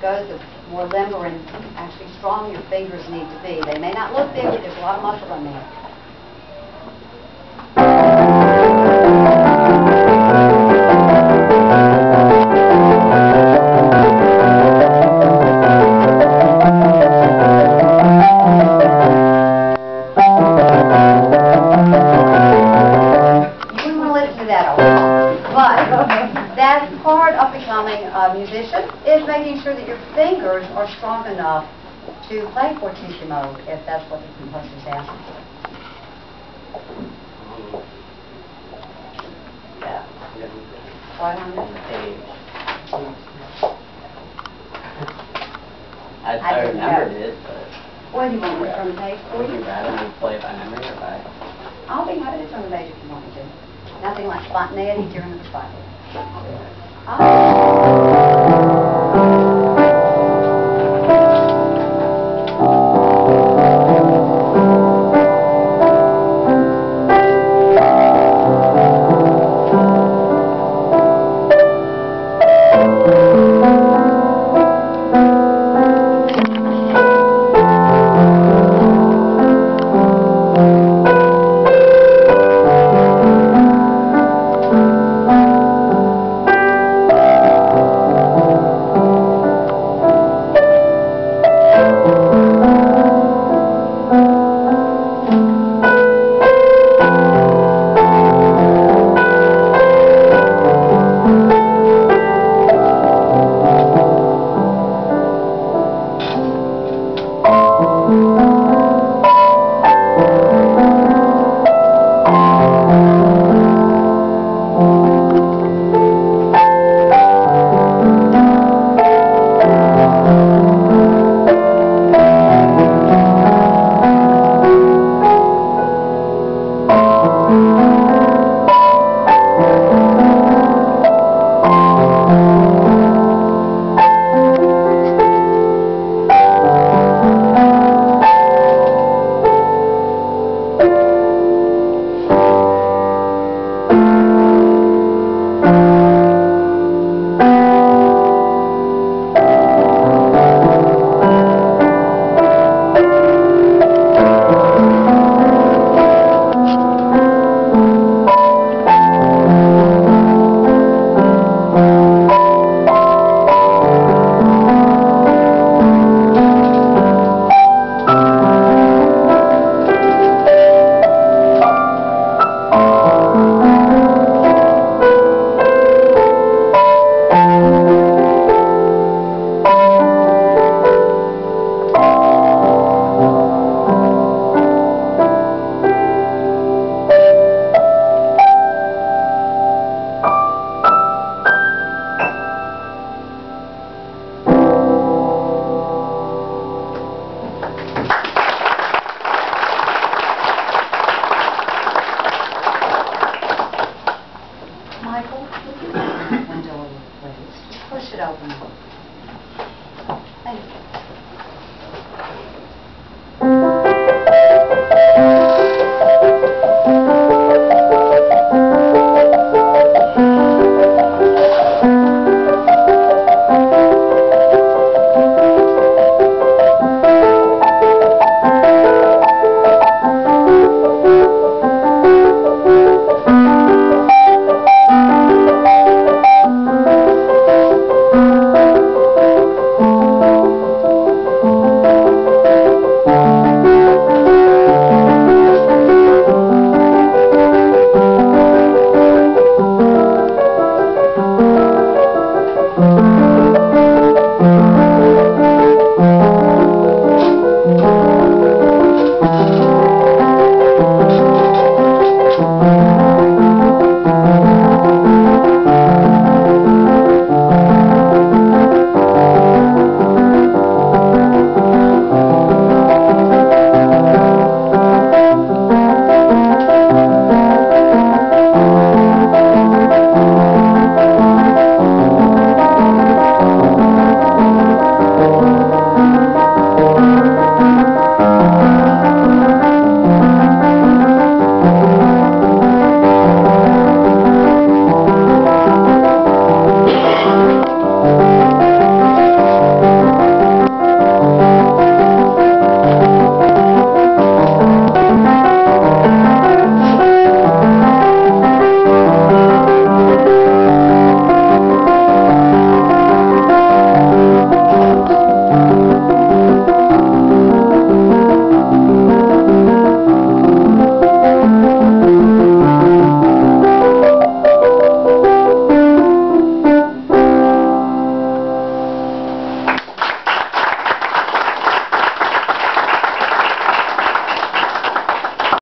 goes, the more limber and actually strong your fingers need to be. They may not look big, but there's a lot of muscle in there. That's part of becoming a musician, is making sure that your fingers are strong enough to play fortissimo, if that's what the composer's asking for. Yeah. Right on the Page. I remembered it, but... What do you want me to turn the page for Would you? you rather me play by memory or by... I'll be happy to turn the page if you want me to. Nothing like spontaneity during the recital.